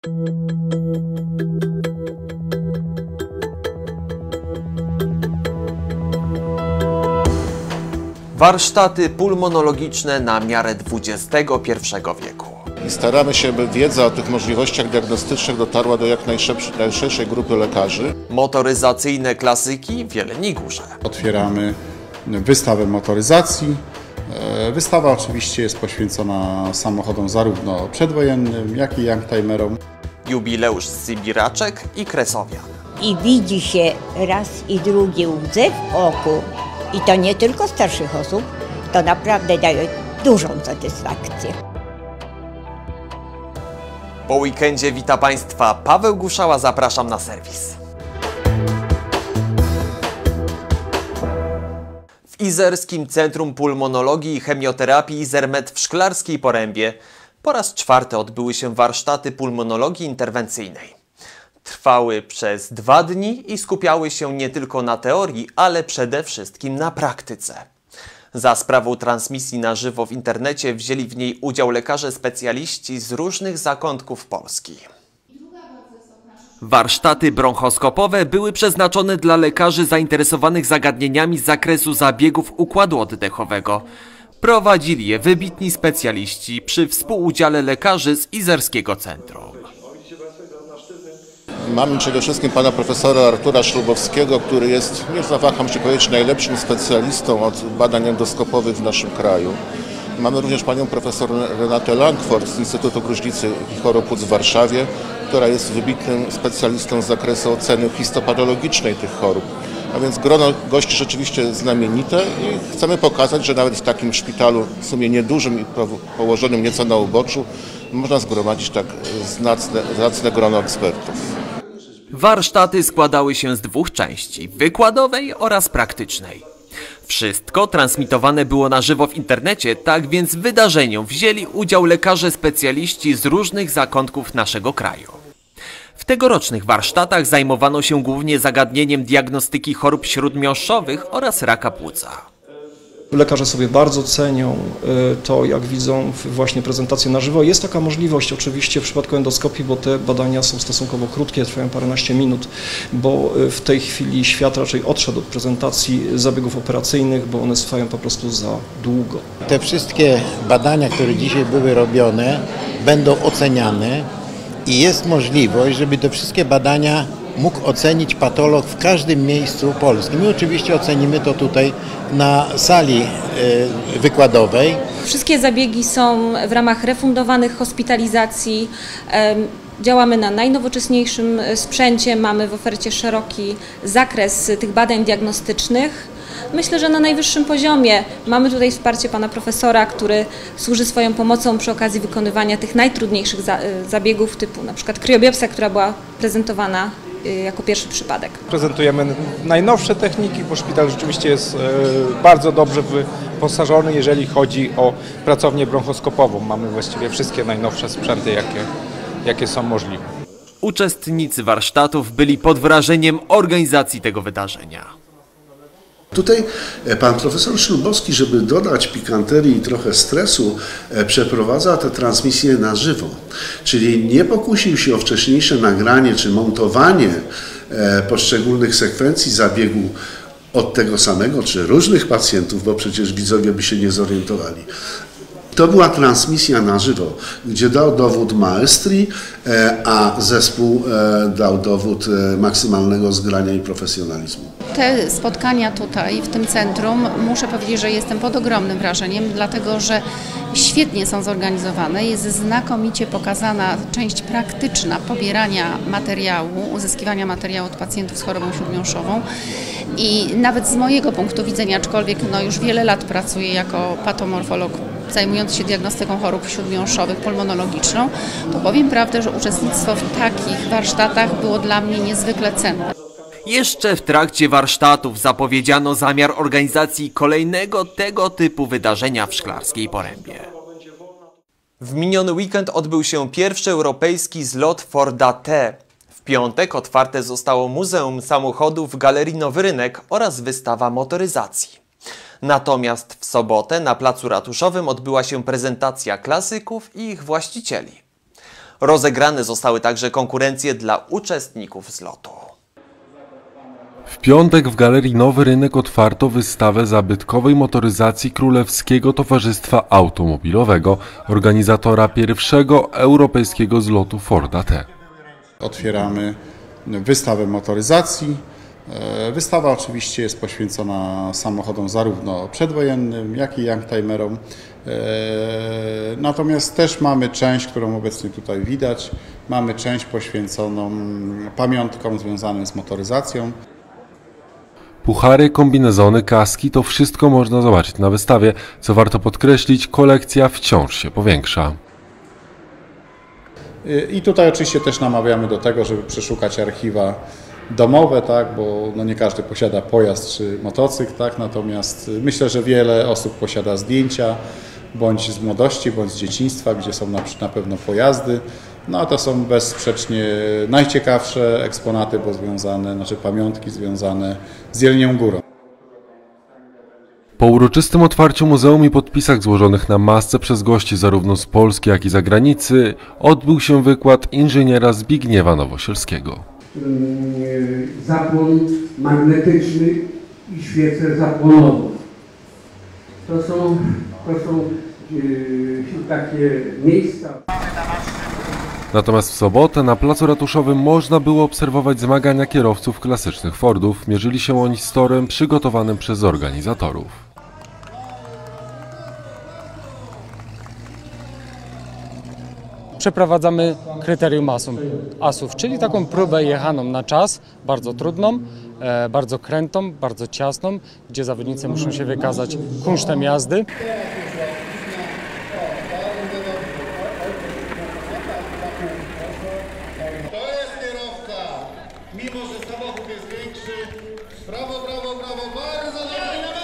Warsztaty pulmonologiczne na miarę XXI wieku. I staramy się, by wiedza o tych możliwościach diagnostycznych dotarła do jak najszerszej grupy lekarzy. Motoryzacyjne klasyki w Jeleniej Górze. Otwieramy wystawę motoryzacji. Wystawa oczywiście jest poświęcona samochodom zarówno przedwojennym, jak i youngtimerom. Jubileusz Sybiraczek i Kresowian. I widzi się raz i drugi łzy w oku. I to nie tylko starszych osób, to naprawdę daje dużą satysfakcję. Po weekendzie wita Państwa Paweł Guszała, zapraszam na serwis. W Izerskim Centrum Pulmonologii i Chemioterapii Izermet w Szklarskiej Porębie po raz czwarty odbyły się warsztaty pulmonologii interwencyjnej. Trwały przez 2 dni i skupiały się nie tylko na teorii, ale przede wszystkim na praktyce. Za sprawą transmisji na żywo w internecie wzięli w niej udział lekarze specjaliści z różnych zakątków Polski. Warsztaty bronchoskopowe były przeznaczone dla lekarzy zainteresowanych zagadnieniami z zakresu zabiegów układu oddechowego. Prowadzili je wybitni specjaliści przy współudziale lekarzy z Izerskiego Centrum. Mamy przede wszystkim pana profesora Artura Szlubowskiego, który jest, nie zawaham się powiedzieć, najlepszym specjalistą od badań endoskopowych w naszym kraju. Mamy również panią profesor Renatę Langford z Instytutu Gruźlicy i Chorób Płuc w Warszawie, która jest wybitnym specjalistą z zakresu oceny histopatologicznej tych chorób. A więc grono gości rzeczywiście znamienite i chcemy pokazać, że nawet w takim szpitalu w sumie niedużym i położonym nieco na uboczu można zgromadzić tak zacne grono ekspertów. Warsztaty składały się z 2 części, wykładowej oraz praktycznej. Wszystko transmitowane było na żywo w internecie, tak więc w wydarzeniu wzięli udział lekarze specjaliści z różnych zakątków naszego kraju. W tegorocznych warsztatach zajmowano się głównie zagadnieniem diagnostyki chorób śródmiąższowych oraz raka płuca. Lekarze sobie bardzo cenią to, jak widzą właśnie prezentację na żywo. Jest taka możliwość oczywiście w przypadku endoskopii, bo te badania są stosunkowo krótkie, trwają paręnaście minut, bo w tej chwili świat raczej odszedł od prezentacji zabiegów operacyjnych, bo one trwają po prostu za długo. Te wszystkie badania, które dzisiaj były robione, będą oceniane i jest możliwość, żeby te wszystkie badania mógł ocenić patolog w każdym miejscu Polski. My oczywiście ocenimy to tutaj na sali wykładowej. Wszystkie zabiegi są w ramach refundowanych hospitalizacji. Działamy na najnowocześniejszym sprzęcie, mamy w ofercie szeroki zakres tych badań diagnostycznych. Myślę, że na najwyższym poziomie. Mamy tutaj wsparcie pana profesora, który służy swoją pomocą przy okazji wykonywania tych najtrudniejszych zabiegów typu na przykład kryobiopsja, która była prezentowana jako pierwszy przypadek. Prezentujemy najnowsze techniki, bo szpital rzeczywiście jest bardzo dobrze wyposażony, jeżeli chodzi o pracownię bronchoskopową. Mamy właściwie wszystkie najnowsze sprzęty, jakie są możliwe. Uczestnicy warsztatów byli pod wrażeniem organizacji tego wydarzenia. Tutaj pan profesor Szlubowski, żeby dodać pikanterii i trochę stresu, przeprowadza te transmisje na żywo. Czyli nie pokusił się o wcześniejsze nagranie czy montowanie poszczególnych sekwencji zabiegu od tego samego czy różnych pacjentów, bo przecież widzowie by się nie zorientowali. To była transmisja na żywo, gdzie dał dowód maestrii, a zespół dał dowód maksymalnego zgrania i profesjonalizmu. Te spotkania tutaj w tym centrum, muszę powiedzieć, że jestem pod ogromnym wrażeniem, dlatego że świetnie są zorganizowane, jest znakomicie pokazana część praktyczna pobierania materiału, uzyskiwania materiału od pacjentów z chorobą śródmiąższową i nawet z mojego punktu widzenia, aczkolwiek już wiele lat pracuję jako patomorfolog zajmujący się diagnostyką chorób śródmiąższowych, pulmonologiczną, to powiem prawdę, że uczestnictwo w takich warsztatach było dla mnie niezwykle cenne. Jeszcze w trakcie warsztatów zapowiedziano zamiar organizacji kolejnego tego typu wydarzenia w Szklarskiej Porębie. W miniony weekend odbył się pierwszy europejski zlot Forda T. W piątek otwarte zostało Muzeum Samochodów w Galerii Nowy Rynek oraz wystawa motoryzacji. Natomiast w sobotę na placu ratuszowym odbyła się prezentacja klasyków i ich właścicieli. Rozegrane zostały także konkurencje dla uczestników zlotu. W piątek w Galerii Nowy Rynek otwarto wystawę zabytkowej motoryzacji Królewskiego Towarzystwa Automobilowego, organizatora pierwszego europejskiego zlotu Forda T. Otwieramy wystawę motoryzacji. Wystawa oczywiście jest poświęcona samochodom zarówno przedwojennym, jak i youngtimerom. Natomiast też mamy część, którą obecnie tutaj widać, mamy część poświęconą pamiątkom związanym z motoryzacją. Puchary, kombinezony, kaski, to wszystko można zobaczyć na wystawie. Co warto podkreślić, kolekcja wciąż się powiększa. I tutaj oczywiście też namawiamy do tego, żeby przeszukać archiwa domowe, tak, bo nie każdy posiada pojazd czy motocykl, tak, natomiast myślę, że wiele osób posiada zdjęcia, bądź z młodości, bądź z dzieciństwa, gdzie są na pewno pojazdy. No a to są bezsprzecznie najciekawsze eksponaty, bo pamiątki związane z Jelenią Górą. Po uroczystym otwarciu muzeum i podpisach złożonych na masce przez gości zarówno z Polski, jak i zagranicy odbył się wykład inżyniera Zbigniewa Nowosielskiego. Zapłon magnetyczny i świece zapłonowe. To są takie miejsca. Natomiast w sobotę na placu ratuszowym można było obserwować zmagania kierowców klasycznych Fordów. Mierzyli się oni z torem przygotowanym przez organizatorów. Przeprowadzamy kryterium asów, czyli taką próbę jechaną na czas, bardzo trudną, bardzo krętą, bardzo ciasną, gdzie zawodnicy muszą się wykazać kunsztem jazdy. To jest kierowca, mimo że samochód jest większy. Brawo, brawo, brawo, bardzo dobrze.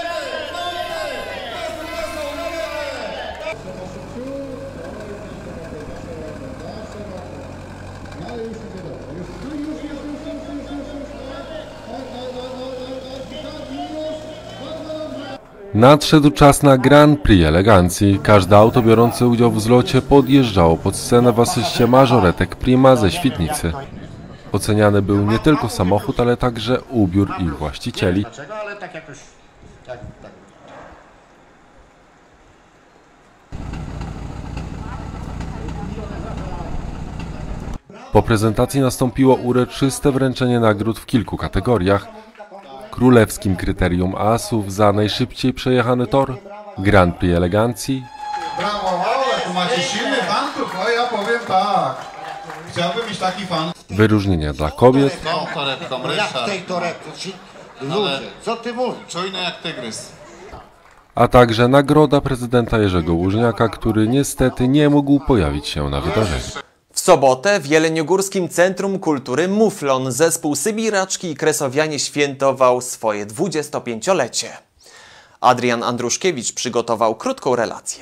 Nadszedł czas na Grand Prix elegancji. Każde auto biorące udział w zlocie podjeżdżało pod scenę w asyście mażoretek Prima ze Świdnicy. Oceniany był nie tylko samochód, ale także ubiór ich właścicieli. Po prezentacji nastąpiło uroczyste wręczenie nagród w kilku kategoriach. Królewskim kryterium asów za najszybciej przejechany tor, Grand Prix elegancji. Brawo, ale tu macie silny fanów, no ja powiem tak. Chciałbym mieć taki fan. Wyróżnienia dla kobiet. Jak tej torebki? Ludzie, co ty mówisz? Czujny jak tygrys. A także nagroda prezydenta Jerzego Łużniaka, który niestety nie mógł pojawić się na wydarzeniu. W sobotę w Jeleniogórskim Centrum Kultury Muflon zespół Sybiraczki i Kresowianie świętował swoje 25-lecie. Adrian Andruszkiewicz przygotował krótką relację.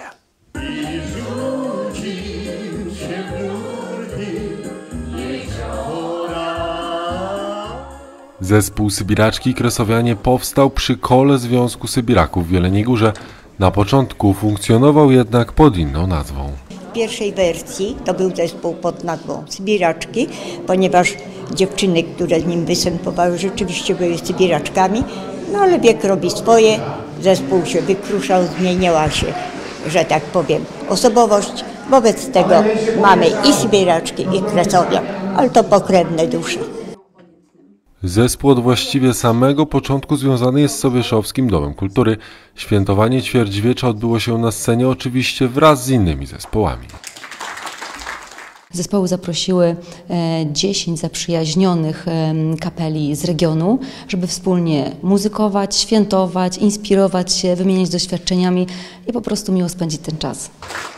Zespół Sybiraczki i Kresowianie powstał przy kole Związku Sybiraków w Jeleniej Górze. Na początku funkcjonował jednak pod inną nazwą. W pierwszej wersji to był zespół pod nazwą Sybiraczki, ponieważ dziewczyny, które z nim występowały, rzeczywiście były Sybiraczkami, no ale wiek robi swoje, zespół się wykruszał, zmieniała się, że tak powiem, osobowość. Wobec tego mamy i Sybiraczki, i Kresowian, ale to pokrewne dusze. Zespół od właściwie samego początku związany jest z Sobieszowskim Domem Kultury. Świętowanie ćwierćwiecza odbyło się na scenie oczywiście wraz z innymi zespołami. Zespoły zaprosiły 10 zaprzyjaźnionych kapeli z regionu, żeby wspólnie muzykować, świętować, inspirować się, wymieniać doświadczeniami i po prostu miło spędzić ten czas.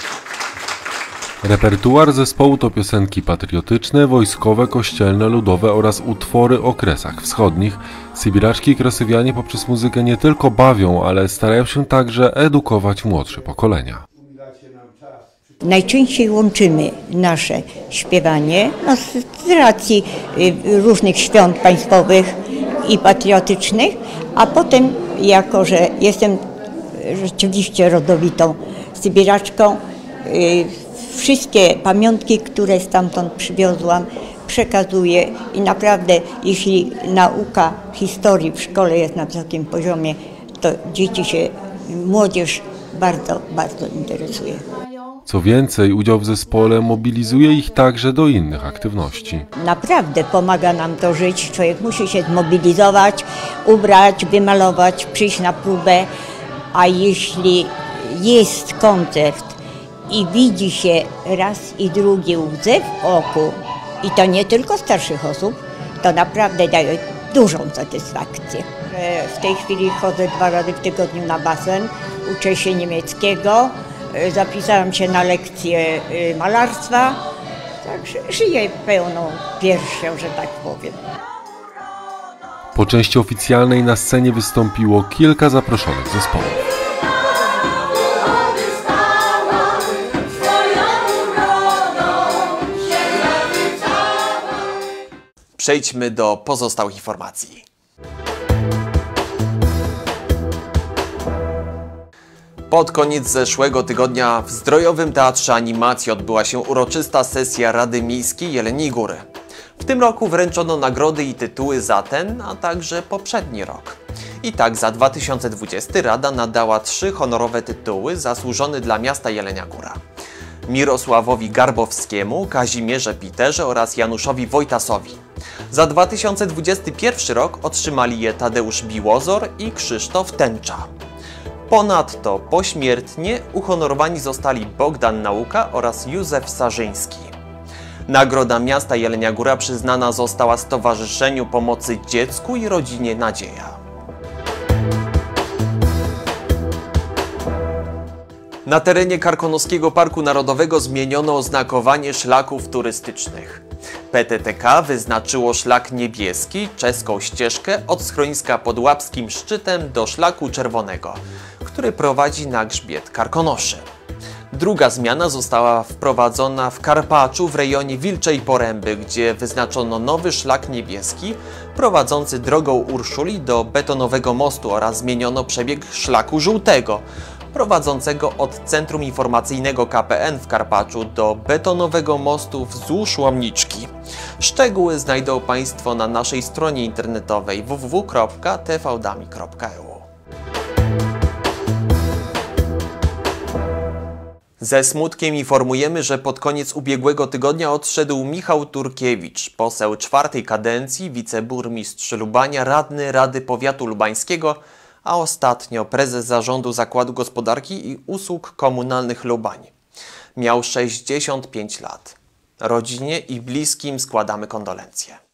Repertuar zespołu to piosenki patriotyczne, wojskowe, kościelne, ludowe oraz utwory o Kresach Wschodnich. Sybiraczki i Kresowianie poprzez muzykę nie tylko bawią, ale starają się także edukować młodsze pokolenia. Najczęściej łączymy nasze śpiewanie z racji różnych świąt państwowych i patriotycznych, a potem, jako że jestem rzeczywiście rodowitą Sybiraczką, wszystkie pamiątki, które stamtąd przywiozłam, przekazuję i naprawdę, jeśli nauka historii w szkole jest na wysokim poziomie, to dzieci się, młodzież bardzo, bardzo interesuje. Co więcej, udział w zespole mobilizuje ich także do innych aktywności. Naprawdę pomaga nam to żyć. Człowiek musi się zmobilizować, ubrać, wymalować, przyjść na próbę, a jeśli jest koncert i widzi się raz i drugi łzy w oku, i to nie tylko starszych osób, to naprawdę daje dużą satysfakcję. W tej chwili chodzę 2 razy w tygodniu na basen, uczę się niemieckiego, zapisałam się na lekcję malarstwa, także żyję pełną piersią, że tak powiem. Po części oficjalnej na scenie wystąpiło kilka zaproszonych zespołów. Przejdźmy do pozostałych informacji. Pod koniec zeszłego tygodnia w Zdrojowym Teatrze Animacji odbyła się uroczysta sesja Rady Miejskiej Jeleniej Góry. W tym roku wręczono nagrody i tytuły za ten, a także poprzedni rok. I tak za 2020 Rada nadała 3 honorowe tytuły zasłużone dla miasta Jelenia Góra. Mirosławowi Garbowskiemu, Kazimierze Piterze oraz Januszowi Wojtasowi. Za 2021 rok otrzymali je Tadeusz Biłozor i Krzysztof Tęcza. Ponadto pośmiertnie uhonorowani zostali Bogdan Nauka oraz Józef Sarzyński. Nagroda miasta Jelenia Góra przyznana została Stowarzyszeniu Pomocy Dziecku i Rodzinie Nadzieja. Na terenie Karkonoskiego Parku Narodowego zmieniono oznakowanie szlaków turystycznych. PTTK wyznaczyło szlak niebieski, czeską ścieżkę od schroniska pod Łapskim Szczytem do szlaku czerwonego, który prowadzi na grzbiet Karkonoszy. Druga zmiana została wprowadzona w Karpaczu w rejonie Wilczej Poręby, gdzie wyznaczono nowy szlak niebieski prowadzący drogą Urszuli do betonowego mostu oraz zmieniono przebieg szlaku żółtego prowadzącego od Centrum Informacyjnego KPN w Karpaczu do betonowego mostu wzdłuż Łomniczki. Szczegóły znajdą Państwo na naszej stronie internetowej www.tvdami.eu. Ze smutkiem informujemy, że pod koniec ubiegłego tygodnia odszedł Michał Turkiewicz, poseł 4. kadencji, wiceburmistrz Lubania, radny Rady Powiatu Lubańskiego, a ostatnio prezes Zarządu Zakładu Gospodarki i Usług Komunalnych Lubań. Miał 65 lat. Rodzinie i bliskim składamy kondolencje.